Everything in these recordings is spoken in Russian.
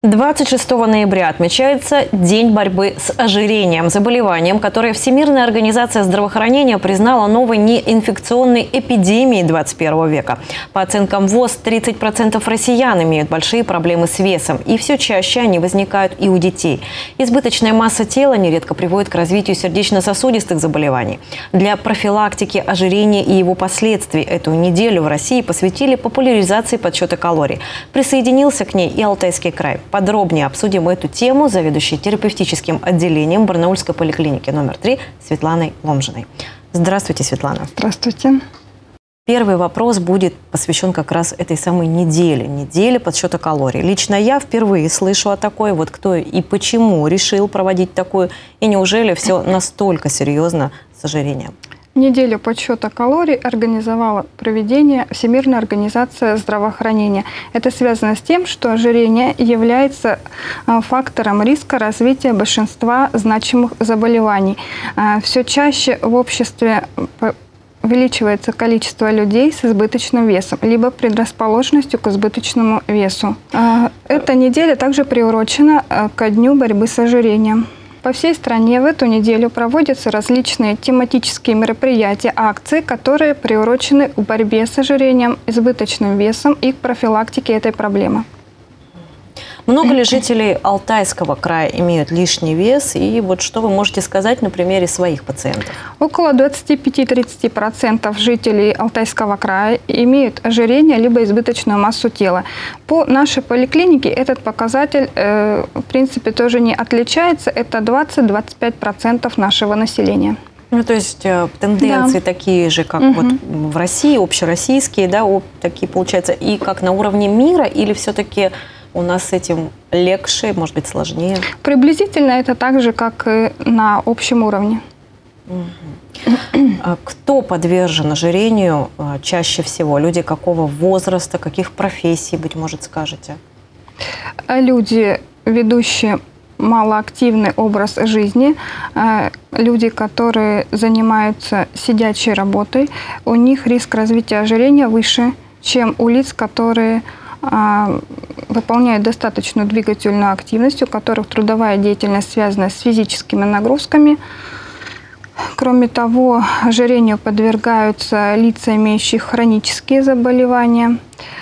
26 ноября отмечается День борьбы с ожирением, заболеванием, которое Всемирная организация здравоохранения признала новой неинфекционной эпидемией 21 века. По оценкам ВОЗ, 30% россиян имеют большие проблемы с весом, и все чаще они возникают и у детей. Избыточная масса тела нередко приводит к развитию сердечно-сосудистых заболеваний. Для профилактики ожирения и его последствий эту неделю в России посвятили популяризации подсчета калорий. Присоединился к ней и Алтайский край. Подробнее обсудим эту тему с заведующей терапевтическим отделением Барнаульской поликлиники номер 3 Светланой Ломжиной. Здравствуйте, Светлана. Здравствуйте. Первый вопрос будет посвящен как раз этой самой неделе подсчета калорий. Лично я впервые слышу о такой. Вот кто и почему решил проводить такую? И неужели все настолько серьезно с ожирением? Неделю подсчета калорий организовала проведение Всемирная организация здравоохранения. Это связано с тем, что ожирение является фактором риска развития большинства значимых заболеваний. Все чаще в обществе увеличивается количество людей с избыточным весом, либо предрасположенностью к избыточному весу. Эта неделя также приурочена ко дню борьбы с ожирением. По всей стране в эту неделю проводятся различные тематические мероприятия, акции, которые приурочены к борьбе с ожирением, избыточным весом и к профилактике этой проблемы. Много ли жителей Алтайского края имеют лишний вес? И вот что вы можете сказать на примере своих пациентов? Около 25–30% жителей Алтайского края имеют ожирение либо избыточную массу тела. По нашей поликлинике этот показатель, в принципе, тоже не отличается. Это 20–25% нашего населения. Ну, то есть тенденции такие же, как вот в России, общероссийские, да, такие получаются, и как на уровне мира, или все-таки у нас с этим легче, может быть, сложнее? Приблизительно это так же, как и на общем уровне. Кто подвержен ожирению чаще всего? Люди какого возраста, каких профессий, быть может, скажете? Люди, ведущие малоактивный образ жизни, люди, которые занимаются сидячей работой, у них риск развития ожирения выше, чем у лиц, которые выполняют достаточную двигательную активность, у которых трудовая деятельность связана с физическими нагрузками. Кроме того, ожирению подвергаются лица, имеющие хронические заболевания.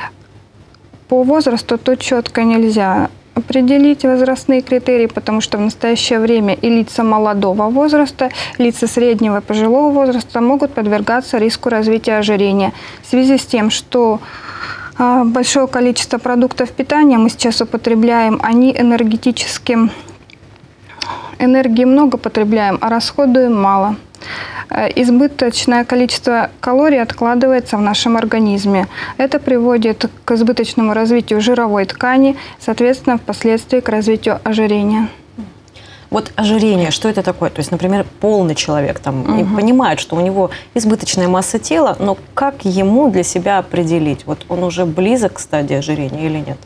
По возрасту тут четко нельзя определить возрастные критерии, потому что в настоящее время и лица молодого возраста, лица среднего и пожилого возраста могут подвергаться риску развития ожирения в связи с тем, что большое количество продуктов питания мы сейчас употребляем, они энергетически, энергии много потребляем, а расходуем мало. Избыточное количество калорий откладывается в нашем организме. Это приводит к избыточному развитию жировой ткани, соответственно, впоследствии к развитию ожирения. Вот ожирение, что это такое? То есть, например, полный человек там понимает, что у него избыточная масса тела, но как ему для себя определить? Вот он уже близок к стадии ожирения или нет?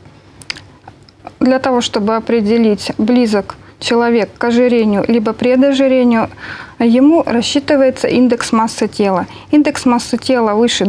Для того, чтобы определить, близок человек к ожирению либо предожирению, ему рассчитывается индекс массы тела. Индекс массы тела выше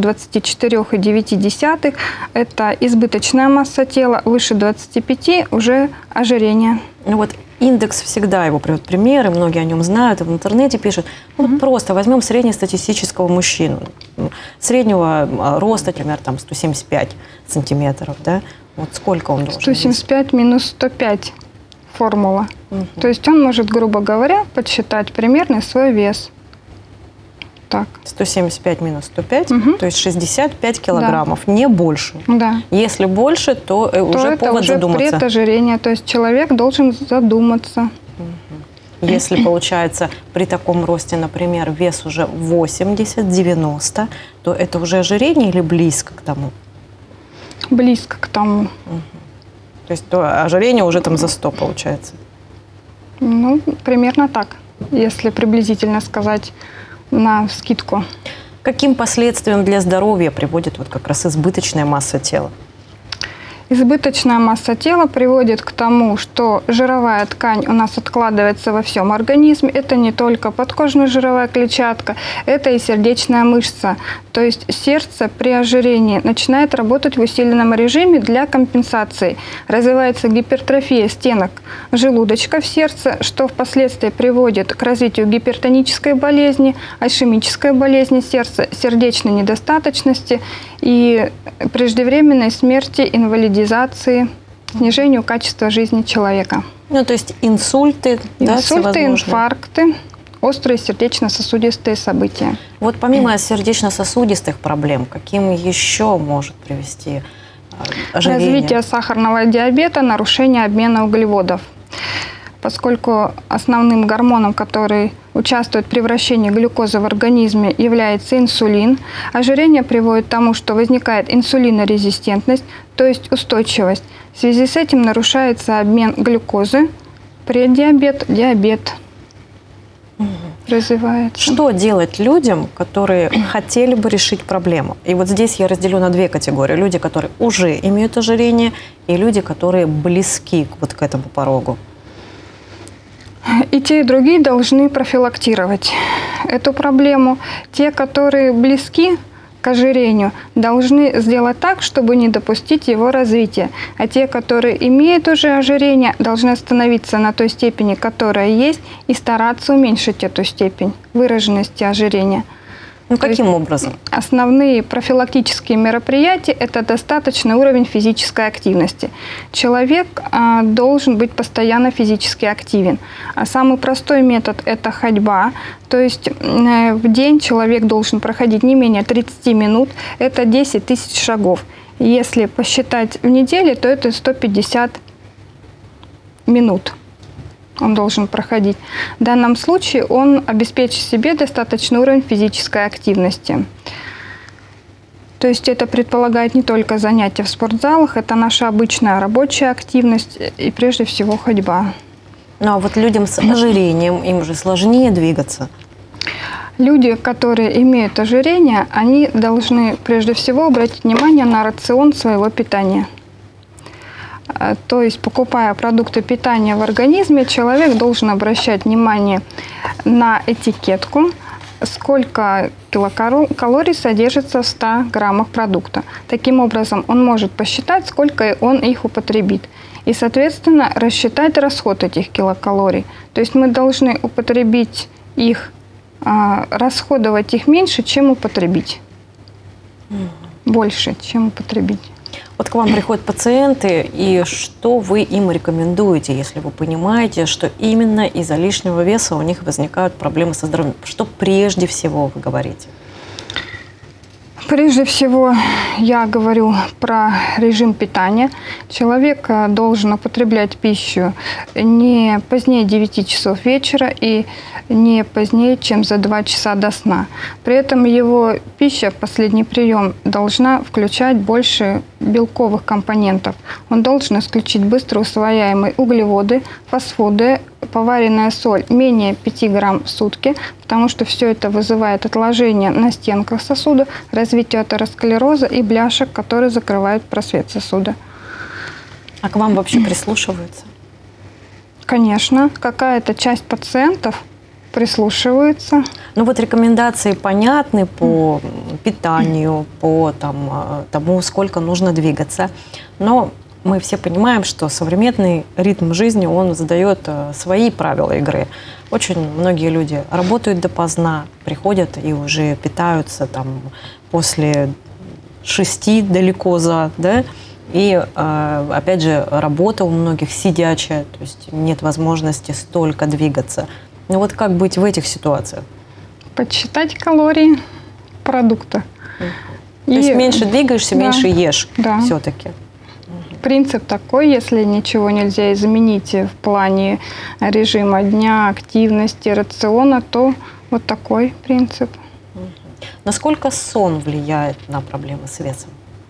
24,9 – это избыточная масса тела, выше 25 – уже ожирение. Ну вот индекс всегда его приводит примеры, многие о нем знают, и в интернете пишут. Ну, просто возьмем среднестатистического мужчину, среднего роста, например, там 175 сантиметров, да? Вот сколько он должен 175 минус 105 формула. То есть он может, грубо говоря, подсчитать примерный свой вес. Так. 175 минус 105, то есть 65 килограммов, не больше. Да. Если больше, то уже повод уже задуматься. Предожирение, то есть человек должен задуматься. Если, получается, при таком росте, например, вес уже 80-90, то это уже ожирение или близко к тому? Близко к тому. То есть то ожирение уже там за 100 получается? Ну, примерно так, если приблизительно сказать на вскидку. Каким последствиям для здоровья приводит вот как раз избыточная масса тела? Избыточная масса тела приводит к тому, что жировая ткань у нас откладывается во всем организме. Это не только подкожно-жировая клетчатка, это и сердечная мышца. То есть сердце при ожирении начинает работать в усиленном режиме для компенсации. Развивается гипертрофия стенок желудочка в сердце, что впоследствии приводит к развитию гипертонической болезни, ишемической болезни сердца, сердечной недостаточности и преждевременной смерти, инвалидизации, снижению качества жизни человека. Ну, то есть инсульты, Инсульты, инфаркты, острые сердечно-сосудистые события. Вот помимо сердечно-сосудистых проблем, каким еще может привести ожирение? Развитие сахарного диабета, нарушение обмена углеводов. Поскольку основным гормоном, который участвует в превращении глюкозы в организме, является инсулин, ожирение приводит к тому, что возникает инсулинорезистентность, то есть устойчивость. В связи с этим нарушается обмен глюкозы, преддиабет, диабет развивается. Что делать людям, которые хотели бы решить проблему? И вот здесь я разделю на две категории. Люди, которые уже имеют ожирение, и люди, которые близки вот к этому порогу. И те, и другие должны профилактировать эту проблему. Те, которые близки к ожирению, должны сделать так, чтобы не допустить его развития. А те, которые имеют уже ожирение, должны остановиться на той степени, которая есть, и стараться уменьшить эту степень выраженности ожирения. Ну, каким образом? Основные профилактические мероприятия – это достаточный уровень физической активности. Человек должен быть постоянно физически активен. А самый простой метод – это ходьба. То есть в день человек должен проходить не менее 30 минут. Это 10 тысяч шагов. Если посчитать в неделю, то это 150 минут. Он должен проходить. В данном случае он обеспечит себе достаточный уровень физической активности. То есть это предполагает не только занятия в спортзалах, это наша обычная рабочая активность и прежде всего ходьба. Ну а вот людям с ожирением, им же сложнее двигаться. Люди, которые имеют ожирение, они должны прежде всего обратить внимание на рацион своего питания. То есть, покупая продукты питания в организме, человек должен обращать внимание на этикетку, сколько килокалорий содержится в 100 граммах продукта. Таким образом, он может посчитать, сколько он их употребит. И, соответственно, рассчитать расход этих килокалорий. То есть мы должны употребить их, расходовать их меньше, чем употребить. Больше, чем употребить. Вот к вам приходят пациенты, и что вы им рекомендуете, если вы понимаете, что именно из-за лишнего веса у них возникают проблемы со здоровьем? Что прежде всего вы говорите? Прежде всего, я говорю про режим питания. Человек должен употреблять пищу не позднее 9 часов вечера и не позднее, чем за 2 часа до сна. При этом его пища, последний прием, должна включать больше белковых компонентов. Он должен исключить быстро усвояемые углеводы, фосфоды, поваренная соль менее 5 грамм в сутки, потому что все это вызывает отложение на стенках сосуда, развитие атеросклероза и бляшек, которые закрывают просвет сосуда. А к вам вообще прислушиваются? Конечно, какая-то часть пациентов прислушивается. Ну вот рекомендации понятны по питанию, по тому, сколько нужно двигаться, но мы все понимаем, что современный ритм жизни, он задает свои правила игры. Очень многие люди работают допоздна, приходят и уже питаются там после 6 далеко за, да? И, опять же, работа у многих сидячая, то есть нет возможности столько двигаться. Ну вот как быть в этих ситуациях? Подсчитать калории продукта. То есть меньше двигаешься, да, меньше ешь да. все-таки. Принцип такой, если ничего нельзя изменить в плане режима дня, активности, рациона, то вот такой принцип. Насколько сон влияет на проблемы с весом?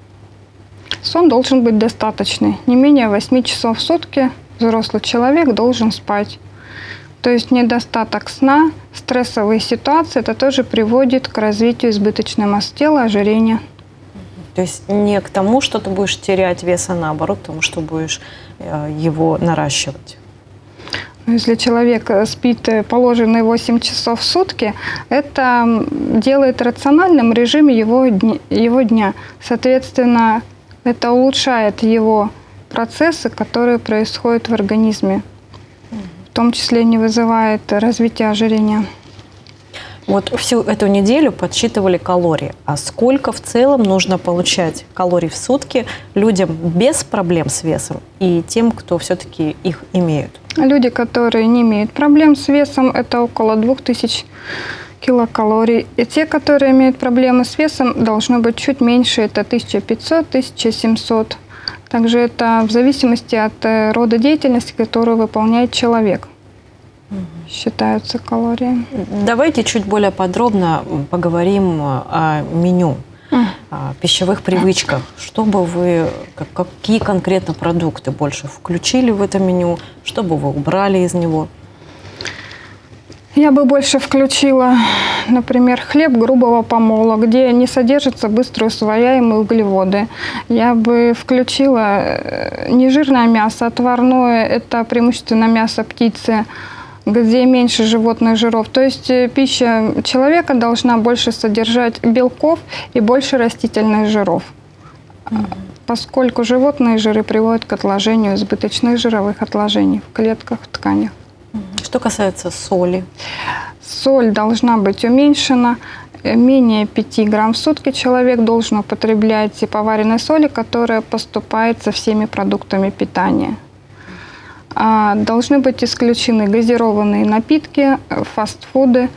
Сон должен быть достаточный. Не менее 8 часов в сутки взрослый человек должен спать. То есть недостаток сна, стрессовые ситуации, это тоже приводит к развитию избыточной массы тела, ожирения. То есть не к тому, что ты будешь терять вес, а наоборот, к тому, что будешь его наращивать. Если человек спит положенные 8 часов в сутки, это делает рациональным режим его дня. Соответственно, это улучшает его процессы, которые происходят в организме. В том числе не вызывает развития ожирения. Вот всю эту неделю подсчитывали калории. А сколько в целом нужно получать калорий в сутки людям без проблем с весом и тем, кто все-таки их имеют? Люди, которые не имеют проблем с весом, это около 2000 килокалорий. И те, которые имеют проблемы с весом, должно быть чуть меньше, это 1500-1700. Также это в зависимости от рода деятельности, которую выполняет человек. Считаются калории. Давайте чуть более подробно поговорим о меню, о пищевых привычках. Что бы вы, какие конкретно продукты больше включили в это меню, что бы вы убрали из него? Я бы больше включила, например, хлеб грубого помола, где не содержатся быстро усвояемые углеводы. Я бы включила нежирное мясо, отварное, это преимущественно мясо птицы, где меньше животных жиров. То есть пища человека должна больше содержать белков и больше растительных жиров, поскольку животные жиры приводят к отложению избыточных жировых отложений в клетках, в тканях. Что касается соли? Соль должна быть уменьшена. Менее 5 грамм в сутки человек должен употреблять поваренной соли, которая поступает со всеми продуктами питания. Должны быть исключены газированные напитки, фастфуды.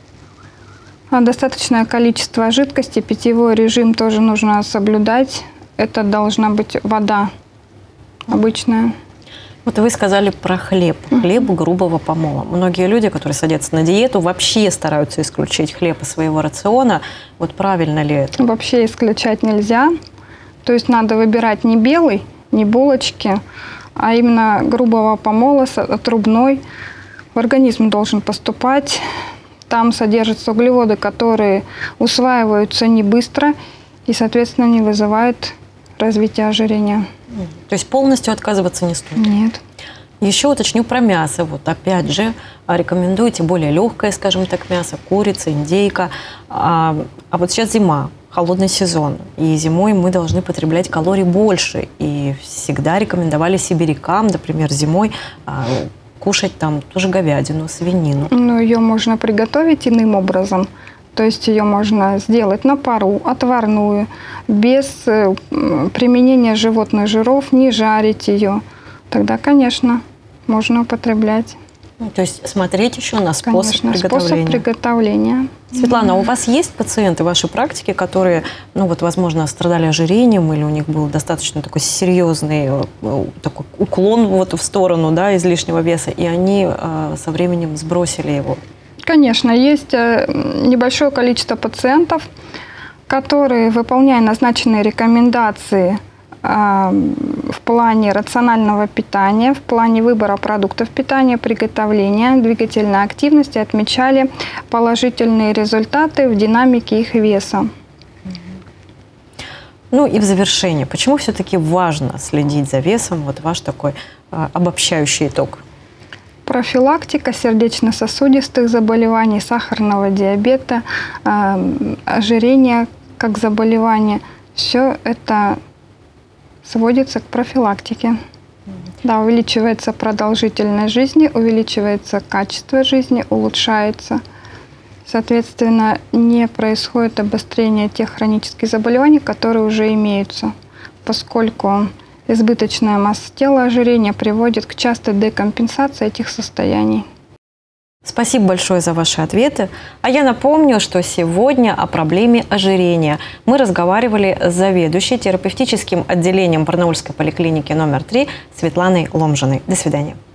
Достаточное количество жидкости, питьевой режим тоже нужно соблюдать. Это должна быть вода обычная. Вот вы сказали про хлеб, хлеб грубого помола. Многие люди, которые садятся на диету, вообще стараются исключить хлеб из своего рациона. Вот правильно ли это? Вообще исключать нельзя. То есть надо выбирать не белый, не булочки, а именно грубого помола, отрубной. В организм должен поступать. Там содержатся углеводы, которые усваиваются не быстро и, соответственно, не вызывают развития ожирения. То есть полностью отказываться не стоит? Нет. Еще уточню про мясо. Вот опять же, рекомендуете более легкое, скажем так, мясо, курица, индейка. А вот сейчас зима, холодный сезон, и зимой мы должны потреблять калорий больше. И всегда рекомендовали сибирякам, например, зимой кушать там тоже говядину, свинину. Но ее можно приготовить иным образом. То есть ее можно сделать на пару, отварную, без применения животных жиров, не жарить ее. Тогда, конечно, можно употреблять. То есть смотреть еще на способ приготовления. Способ приготовления. Светлана, у вас есть пациенты в вашей практике, которые, ну вот, возможно, страдали ожирением или у них был достаточно такой серьезный такой уклон вот в сторону, да, излишнего веса, и они со временем сбросили его? Конечно, есть небольшое количество пациентов, которые, выполняя назначенные рекомендации в плане рационального питания, в плане выбора продуктов питания, приготовления, двигательной активности, отмечали положительные результаты в динамике их веса. Ну и в завершение, почему все-таки важно следить за весом? Вот ваш такой обобщающий итог. Профилактика сердечно-сосудистых заболеваний, сахарного диабета, ожирения как заболевание. Все это сводится к профилактике. Да, увеличивается продолжительность жизни, увеличивается качество жизни, улучшается. Соответственно, не происходит обострение тех хронических заболеваний, которые уже имеются, поскольку избыточная масса тела, ожирение приводит к частой декомпенсации этих состояний. Спасибо большое за ваши ответы. А я напомню, что сегодня о проблеме ожирения мы разговаривали с заведующей терапевтическим отделением Барнаульской поликлиники номер 3 Светланой Ломжиной. До свидания.